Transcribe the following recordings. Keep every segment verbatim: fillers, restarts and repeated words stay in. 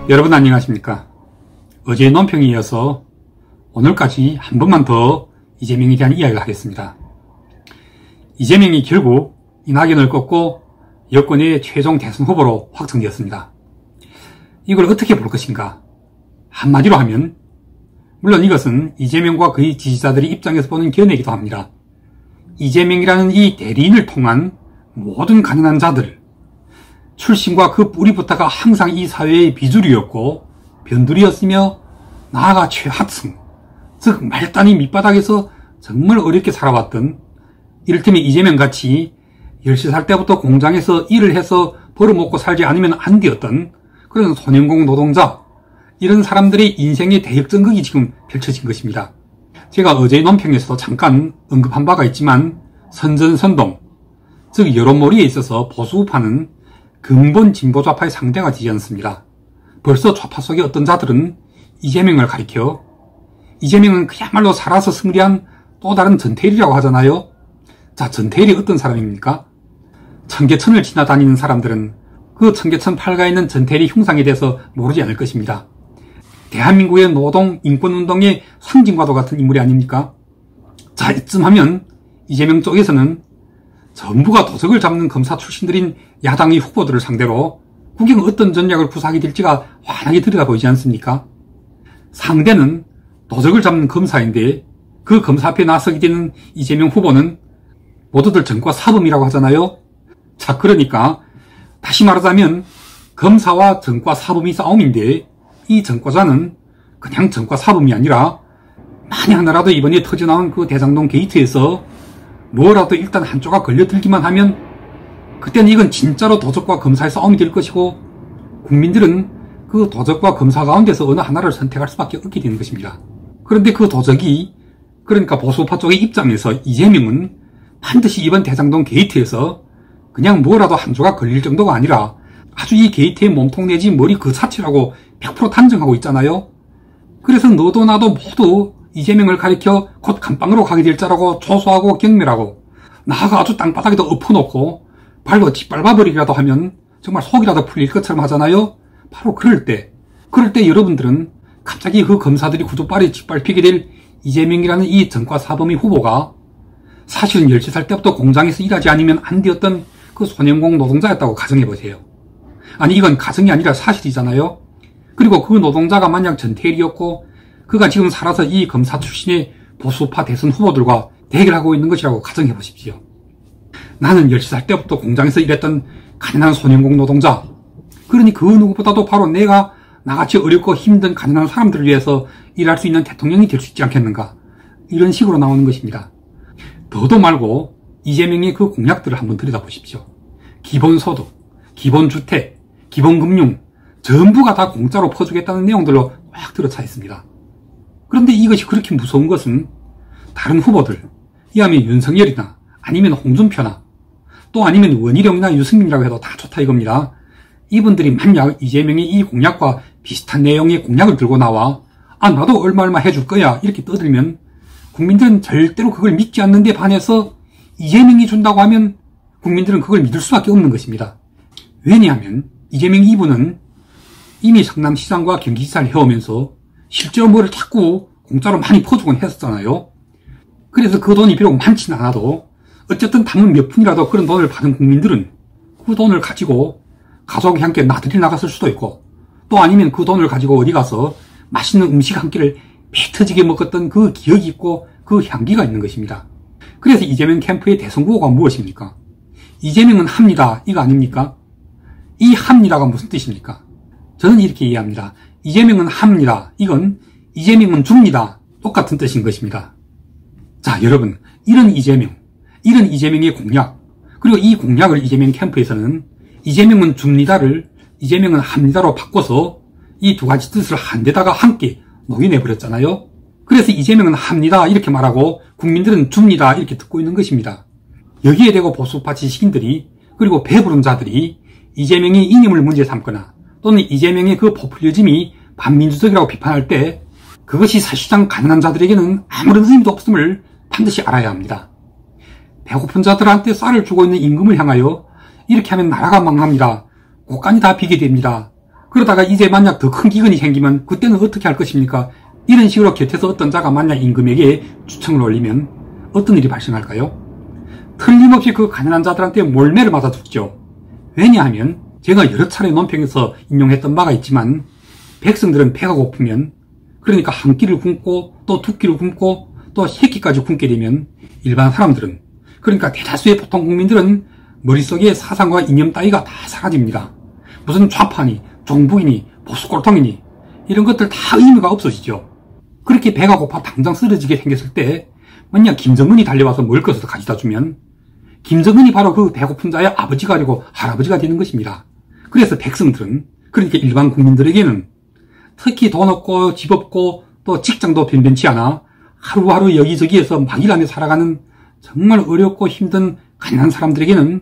여러분 안녕하십니까? 어제의 논평에 이어서 오늘까지 한 번만 더 이재명에 대한 이야기를 하겠습니다. 이재명이 결국 이낙연을 꺾고 여권의 최종 대선 후보로 확정되었습니다. 이걸 어떻게 볼 것인가? 한마디로 하면 물론 이것은 이재명과 그의 지지자들의 입장에서 보는 견해이기도 합니다. 이재명이라는 이 대리인을 통한 모든 가난한 자들, 출신과 그 뿌리부터가 항상 이 사회의 비주류였고 변두리였으며 나아가 최하층, 즉 말단이 밑바닥에서 정말 어렵게 살아왔던, 이를테면 이재명같이 열세 살 때부터 공장에서 일을 해서 벌어먹고 살지 않으면 안 되었던 그런 소년공 노동자, 이런 사람들의 인생의 대역전극이 지금 펼쳐진 것입니다. 제가 어제의 논평에서도 잠깐 언급한 바가 있지만 선전선동, 즉 여론몰이에 있어서 보수우파는 근본 진보좌파의 상대가 되지 않습니다. 벌써 좌파 속의 어떤 자들은 이재명을 가리켜 이재명은 그야말로 살아서 승리한 또 다른 전태일이라고 하잖아요. 자, 전태일이 어떤 사람입니까? 청계천을 지나다니는 사람들은 그 청계천 팔가에 있는 전태일의 흉상에 대해서 모르지 않을 것입니다. 대한민국의 노동, 인권운동의 상징과도 같은 인물이 아닙니까? 자, 이쯤 하면 이재명 쪽에서는 전부가 도적을 잡는 검사 출신들인 야당의 후보들을 상대로 국영 어떤 전략을 구사하게 될지가 환하게 들여다보이지 않습니까? 상대는 도적을 잡는 검사인데 그 검사 앞에 나서게 되는 이재명 후보는 모두들 전과 사범이라고 하잖아요. 자, 그러니까 다시 말하자면 검사와 전과 사범이 싸움인데 이 전과자는 그냥 전과 사범이 아니라 만약 하나라도 이번에 터져나온 그 대장동 게이트에서 뭐라도 일단 한쪽가 걸려들기만 하면 그때는 이건 진짜로 도적과 검사의 싸움이 될 것이고 국민들은 그 도적과 검사 가운데서 어느 하나를 선택할 수밖에 없게 되는 것입니다. 그런데 그 도적이, 그러니까 보수파 쪽의 입장에서 이재명은 반드시 이번 대장동 게이트에서 그냥 뭐라도 한 조각 걸릴 정도가 아니라 아주 이 게이트의 몸통 내지 머리 그 자체라고 백 퍼센트 단정하고 있잖아요. 그래서 너도 나도 모두 이재명을 가리켜 곧 감방으로 가게 될 자라고 조소하고 경멸하고 나아가 아주 땅바닥에도 엎어놓고 발로 짓밟아버리기라도 하면 정말 속이라도 풀릴 것처럼 하잖아요. 바로 그럴 때 그럴 때 여러분들은 갑자기 그 검사들이 구두발에 짓밟히게 될 이재명이라는 이 전과 사범의 후보가 사실은 열세 살 때부터 공장에서 일하지 않으면 안 되었던 그 소년공 노동자였다고 가정해보세요. 아니 이건 가정이 아니라 사실이잖아요. 그리고 그 노동자가 만약 전태일이었고 그가 지금 살아서 이 검사 출신의 보수파 대선 후보들과 대결하고 있는 것이라고 가정해 보십시오. 나는 열세 살 때부터 공장에서 일했던 가난한 소년공 노동자, 그러니 그 누구보다도 바로 내가 나같이 어렵고 힘든 가난한 사람들을 위해서 일할 수 있는 대통령이 될 수 있지 않겠는가, 이런 식으로 나오는 것입니다. 더도 말고 이재명의 그 공약들을 한번 들여다보십시오. 기본소득, 기본주택, 기본금융 전부가 다 공짜로 퍼주겠다는 내용들로 꽉 들어차 있습니다. 그런데 이것이 그렇게 무서운 것은 다른 후보들, 이하면 윤석열이나 아니면 홍준표나 또 아니면 원희룡이나 유승민이라고 해도 다 좋다 이겁니다. 이분들이 만약 이재명의 이 공약과 비슷한 내용의 공약을 들고 나와 아 나도 얼마 얼마 해줄 거야 이렇게 떠들면 국민들은 절대로 그걸 믿지 않는 데 반해서 이재명이 준다고 하면 국민들은 그걸 믿을 수밖에 없는 것입니다. 왜냐하면 이재명 이분은 이미 성남시장과 경기지사를 해오면서 실제로 뭐를 자꾸 공짜로 많이 퍼주곤 했었잖아요. 그래서 그 돈이 비록 많지는 않아도 어쨌든 담은 몇 푼이라도 그런 돈을 받은 국민들은 그 돈을 가지고 가족이 함께 나들이 나갔을 수도 있고 또 아니면 그 돈을 가지고 어디 가서 맛있는 음식 한 끼를 배 터지게 먹었던 그 기억이 있고 그 향기가 있는 것입니다. 그래서 이재명 캠프의 대선 구호가 무엇입니까? 이재명은 합니다, 이거 아닙니까? 이 합니다가 무슨 뜻입니까? 저는 이렇게 이해합니다. 이재명은 합니다, 이건 이재명은 줍니다, 똑같은 뜻인 것입니다. 자, 여러분, 이런 이재명, 이런 이재명의 공약, 그리고 이 공약을 이재명 캠프에서는 이재명은 줍니다를 이재명은 합니다로 바꿔서 이 두 가지 뜻을 한데다가 함께 녹여내버렸잖아요. 그래서 이재명은 합니다 이렇게 말하고 국민들은 줍니다 이렇게 듣고 있는 것입니다. 여기에 대고 보수파 지식인들이 그리고 배부른 자들이 이재명의 이념을 문제 삼거나 또는 이재명의 그 포퓰리즘이 반민주적이라고 비판할 때 그것이 사실상 가난한 자들에게는 아무런 의미도 없음을 반드시 알아야 합니다. 배고픈 자들한테 쌀을 주고 있는 임금을 향하여 이렇게 하면 나라가 망합니다, 곳간이 다 비게 됩니다, 그러다가 이제 만약 더 큰 기근이 생기면 그때는 어떻게 할 것입니까? 이런 식으로 곁에서 어떤 자가 만약 임금에게 추청을 올리면 어떤 일이 발생할까요? 틀림없이 그 가난한 자들한테 몰매를 맞아 죽죠. 왜냐하면 제가 여러 차례 논평에서 인용했던 바가 있지만 백성들은 배가 고프면, 그러니까 한 끼를 굶고 또 두 끼를 굶고 또 세 끼까지 굶게 되면 일반 사람들은, 그러니까 대다수의 보통 국민들은 머릿속에 사상과 이념 따위가 다 사라집니다. 무슨 좌파니 종북이니 보수골통이니 이런 것들 다 의미가 없어지죠. 그렇게 배가 고파 당장 쓰러지게 생겼을 때 만약 김정은이 달려와서 먹을 것을 가져다 주면 김정은이 바로 그 배고픈 자의 아버지가 되고 할아버지가 되는 것입니다. 그래서 백성들은, 그러니까 일반 국민들에게는 특히 돈 없고 집 없고 또 직장도 변변치 않아 하루하루 여기저기에서 막일하며 살아가는 정말 어렵고 힘든 가난한 사람들에게는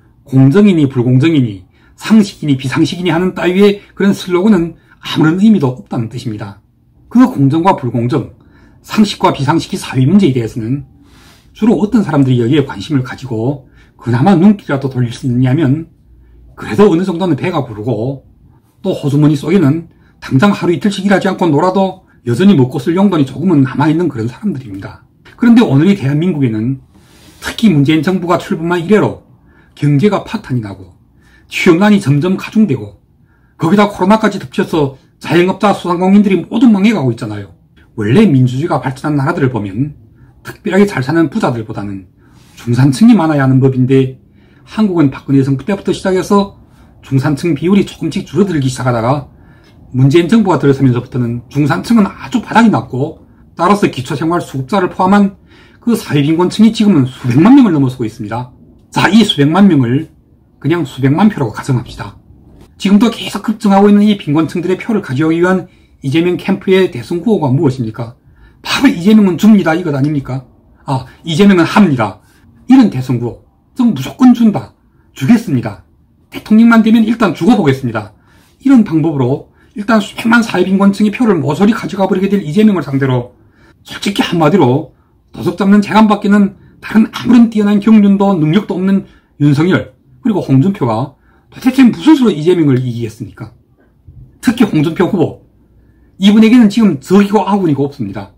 공정이니 불공정이니 상식이니 비상식이니 하는 따위의 그런 슬로건은 아무런 의미도 없다는 뜻입니다. 그 공정과 불공정, 상식과 비상식이 사회 문제에 대해서는 주로 어떤 사람들이 여기에 관심을 가지고 그나마 눈길이라도 돌릴 수 있느냐면, 그래도 어느 정도는 배가 부르고 또 호주머니 속에는 당장 하루 이틀씩 일하지 않고 놀아도 여전히 먹고 쓸 용돈이 조금은 남아있는 그런 사람들입니다. 그런데 오늘의 대한민국에는 특히 문재인 정부가 출범한 이래로 경제가 파탄이 나고 취업난이 점점 가중되고 거기다 코로나까지 덮쳐서 자영업자 소상공인들이 모두 망해가고 있잖아요. 원래 민주주의가 발전한 나라들을 보면 특별하게 잘 사는 부자들보다는 중산층이 많아야 하는 법인데, 한국은 박근혜 정부 때부터 시작해서 중산층 비율이 조금씩 줄어들기 시작하다가 문재인 정부가 들어서면서부터는 중산층은 아주 바닥이 났고, 따라서 기초생활수급자를 포함한 그 사회빈곤층이 지금은 수백만 명을 넘어서고 있습니다. 자, 이 수백만 명을 그냥 수백만 표라고 가정합시다. 지금도 계속 급증하고 있는 이 빈곤층들의 표를 가져오기 위한 이재명 캠프의 대선 구호가 무엇입니까? 바로 이재명은 줍니다, 이것 아닙니까? 아, 이재명은 합니다. 이런 대선 구호. 좀 무조건 준다. 주겠습니다. 대통령만 되면 일단 죽어보겠습니다. 이런 방법으로 일단 수백만 사회빈곤층의 표를 모조리 가져가 버리게 될 이재명을 상대로 솔직히 한마디로 도적 잡는 재간밖에는 다른 아무런 뛰어난 경륜도 능력도 없는 윤석열 그리고 홍준표가 도대체 무슨 수로 이재명을 이기겠습니까? 특히 홍준표 후보, 이분에게는 지금 적이고 아군이고 없습니다.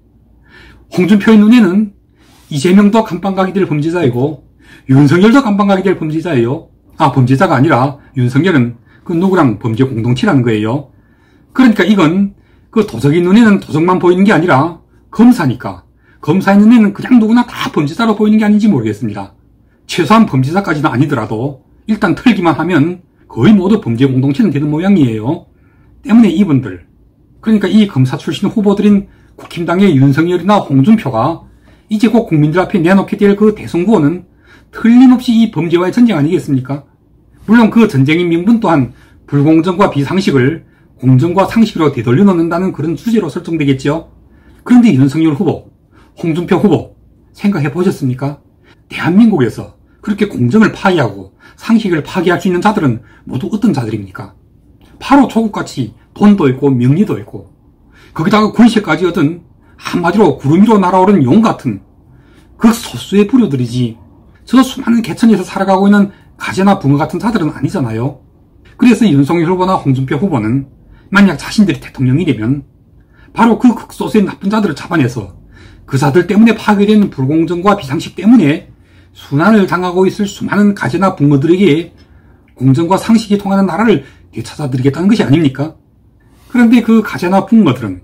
홍준표의 눈에는 이재명도 감방각이 될 범죄자이고 윤석열도 감방각이 될 범죄자예요. 아, 범죄자가 아니라 윤석열은 그 누구랑 범죄 공동체라는 거예요. 그러니까 이건 그 도적의 눈에는 도적만 보이는 게 아니라 검사니까 검사의 눈에는 그냥 누구나 다 범죄자로 보이는 게 아닌지 모르겠습니다. 최소한 범죄자까지는 아니더라도 일단 털기만 하면 거의 모두 범죄 공동체는 되는 모양이에요. 때문에 이분들, 그러니까 이 검사 출신 후보들인 국힘당의 윤석열이나 홍준표가 이제 곧 국민들 앞에 내놓게 될 그 대선 구호는 틀림없이 이 범죄와의 전쟁 아니겠습니까? 물론 그 전쟁의 명분 또한 불공정과 비상식을 공정과 상식으로 되돌려 놓는다는 그런 주제로 설정되겠죠. 그런데 윤석열 후보, 홍준표 후보 생각해 보셨습니까? 대한민국에서 그렇게 공정을 파괴하고 상식을 파괴할 수 있는 자들은 모두 어떤 자들입니까? 바로 조국같이 돈도 있고 명리도 있고 거기다가 권세까지 얻은 한마디로 구름 위로 날아오른 용 같은 그 소수의 부류들이지, 저 수많은 개천에서 살아가고 있는 가재나 붕어 같은 자들은 아니잖아요. 그래서 윤석열 후보나 홍준표 후보는 만약 자신들이 대통령이 되면 바로 그 극소수의 나쁜 자들을 잡아내서 그 자들 때문에 파괴된 불공정과 비상식 때문에 순환을 당하고 있을 수많은 가재나 붕어들에게 공정과 상식이 통하는 나라를 되찾아드리겠다는 것이 아닙니까? 그런데 그 가재나 붕어들은,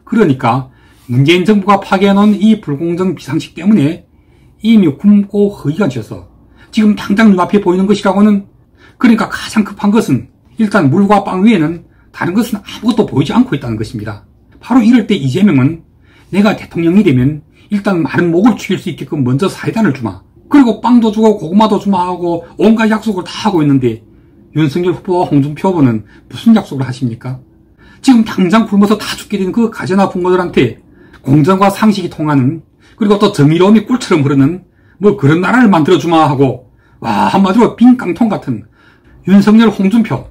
그러니까 문재인 정부가 파괴해놓은 이 불공정 비상식 때문에 이미 굶고 허기가 져서 지금 당장 눈앞에 보이는 것이라고는, 그러니까 가장 급한 것은 일단 물과 빵 외에는 다른 것은 아무것도 보이지 않고 있다는 것입니다. 바로 이럴 때 이재명은 내가 대통령이 되면 일단 마른 목을 죽일 수 있게끔 먼저 사이다를 주마, 그리고 빵도 주고 고구마도 주마 하고 온갖 약속을 다 하고 있는데, 윤석열 후보와 홍준표 후보는 무슨 약속을 하십니까? 지금 당장 굶어서 다 죽게 된 그 가재나 붕어들한테 공정과 상식이 통하는, 그리고 또 정의로움이 꿀처럼 흐르는 뭐 그런 나라를 만들어주마 하고, 와, 한마디로 빈 깡통 같은 윤석열 홍준표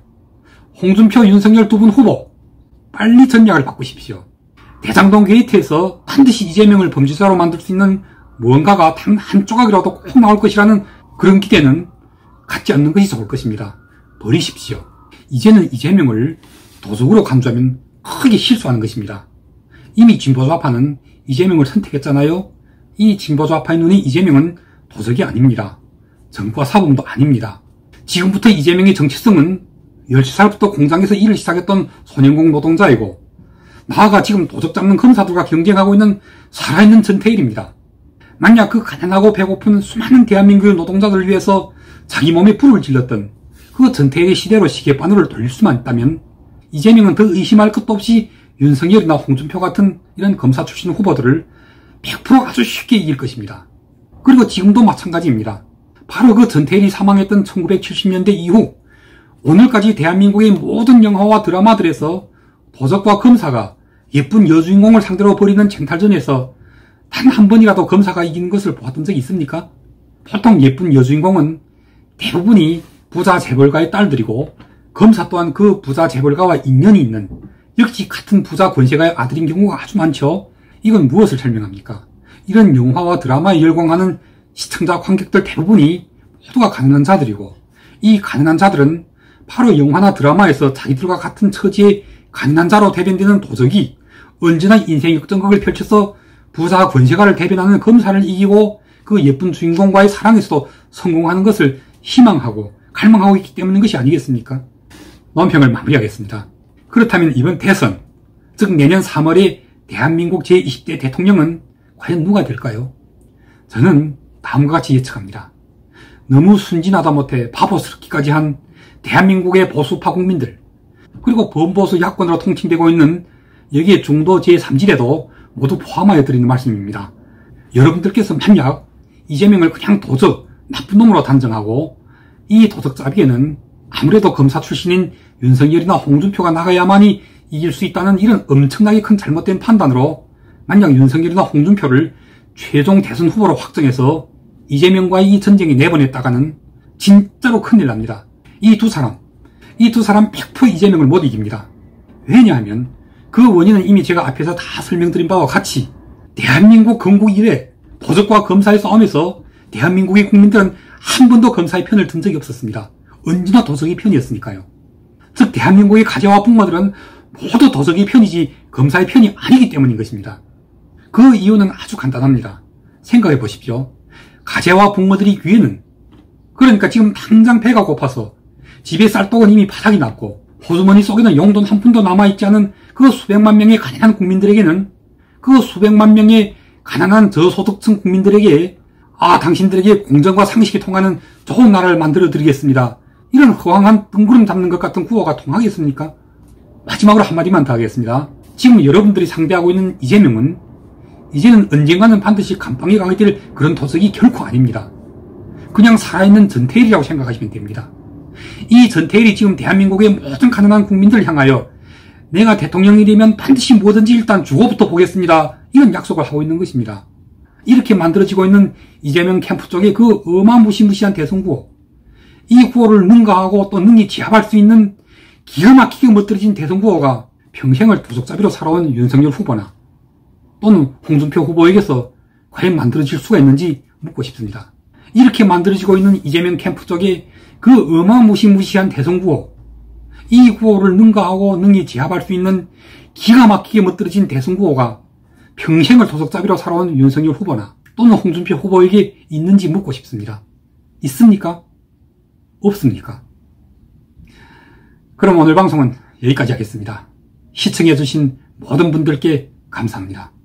홍준표 윤석열 두 분 후보 빨리 전략을 바꾸십시오. 대장동 게이트에서 반드시 이재명을 범죄자로 만들 수 있는 무언가가 단 한 조각이라도 꼭 나올 것이라는 그런 기대는 갖지 않는 것이 좋을 것입니다. 버리십시오. 이제는 이재명을 도적으로 간주하면 크게 실수하는 것입니다. 이미 진보좌파는 이재명을 선택했잖아요. 이 진보좌파의 눈이 이재명은 도적이 아닙니다. 정부와 사범도 아닙니다. 지금부터 이재명의 정체성은 열세 살부터 공장에서 일을 시작했던 소년공 노동자이고, 나아가 지금 도적 잡는 검사들과 경쟁하고 있는 살아있는 전태일입니다. 만약 그 가난하고 배고픈 수많은 대한민국의 노동자들을 위해서 자기 몸에 불을 질렀던 그 전태일의 시대로 시계바늘을 돌릴 수만 있다면 이재명은 더 의심할 것도 없이 윤석열이나 홍준표 같은 이런 검사 출신 후보들을 백 퍼센트 아주 쉽게 이길 것입니다. 그리고 지금도 마찬가지입니다. 바로 그 전태일이 사망했던 천구백칠십 년대 이후 오늘까지 대한민국의 모든 영화와 드라마들에서 도적과 검사가 예쁜 여주인공을 상대로 벌이는 쟁탈전에서 단 한 번이라도 검사가 이기는 것을 보았던 적이 있습니까? 보통 예쁜 여주인공은 대부분이 부자 재벌가의 딸들이고, 검사 또한 그 부자 재벌가와 인연이 있는 역시 같은 부자 권세가의 아들인 경우가 아주 많죠. 이건 무엇을 설명합니까? 이런 영화와 드라마에 열광하는 시청자 관객들 대부분이 모두가 가난한 자들이고, 이 가난한 자들은 바로 영화나 드라마에서 자기들과 같은 처지의 가난한 자로 대변되는 도적이 언제나 인생 역전극을 펼쳐서 부자 권세가를 대변하는 검사를 이기고 그 예쁜 주인공과의 사랑에서도 성공하는 것을 희망하고 갈망하고 있기 때문인 것이 아니겠습니까? 논평을 마무리하겠습니다. 그렇다면 이번 대선, 즉 내년 삼월에 대한민국 제이십 대 대통령은 과연 누가 될까요? 저는 다음과 같이 예측합니다. 너무 순진하다 못해 바보스럽기까지 한 대한민국의 보수파 국민들, 그리고 범보수 야권으로 통칭되고 있는 여기에 중도 제삼 지대도 모두 포함하여 드리는 말씀입니다. 여러분들께서 만약 이재명을 그냥 도적, 나쁜 놈으로 단정하고 이 도적잡이에는 아무래도 검사 출신인 윤석열이나 홍준표가 나가야만이 이길 수 있다는 이런 엄청나게 큰 잘못된 판단으로 만약 윤석열이나 홍준표를 최종 대선 후보로 확정해서 이재명과의 이 전쟁에 내보냈다가는 진짜로 큰일 납니다. 이 두 사람, 이 두 사람 백 퍼센트 이재명을 못 이깁니다. 왜냐하면 그 원인은 이미 제가 앞에서 다 설명드린 바와 같이 대한민국 건국 이래 도적과 검사의 싸움에서 대한민국의 국민들은 한 번도 검사의 편을 든 적이 없었습니다. 언제나 도적의 편이었으니까요. 즉 대한민국의 가재와 부모들은 모두 도적의 편이지 검사의 편이 아니기 때문인 것입니다. 그 이유는 아주 간단합니다. 생각해 보십시오. 가재와 부모들이 귀에는, 그러니까 지금 당장 배가 고파서 집에 쌀떡은 이미 바닥이 났고 호주머니 속에는 용돈 한 푼도 남아있지 않은 그 수백만 명의 가난한 국민들에게는, 그 수백만 명의 가난한 저소득층 국민들에게 아 당신들에게 공정과 상식이 통하는 좋은 나라를 만들어 드리겠습니다, 이런 허황한 뜬구름 잡는 것 같은 구호가 통하겠습니까? 마지막으로 한마디만 더 하겠습니다. 지금 여러분들이 상대하고 있는 이재명은 이제는 언젠가는 반드시 감방에 가게 될 그런 도적이 결코 아닙니다. 그냥 살아있는 전태일이라고 생각하시면 됩니다. 이 전태일이 지금 대한민국의 모든 가난한 국민들을 향하여 내가 대통령이 되면 반드시 뭐든지 일단 주고부터 보겠습니다, 이런 약속을 하고 있는 것입니다. 이렇게 만들어지고 있는 이재명 캠프 쪽의 그 어마무시무시한 대선 구호, 이 구호를 능가하고 또 능히 제압할 수 있는 기가 막히게 멋들어진 대선 구호가 평생을 도적잡이로 살아온 윤석열 후보나 또는 홍준표 후보에게서 과연 만들어질 수가 있는지 묻고 싶습니다. 이렇게 만들어지고 있는 이재명 캠프 쪽의 그 어마무시무시한 대선 구호, 이 구호를 능가하고 능히 제압할 수 있는 기가 막히게 멋들어진 대선 구호가 평생을 도적잡이로 살아온 윤석열 후보나 또는 홍준표 후보에게 있는지 묻고 싶습니다. 있습니까? 없습니까? 그럼 오늘 방송은 여기까지 하겠습니다. 시청해주신 모든 분들께 감사합니다.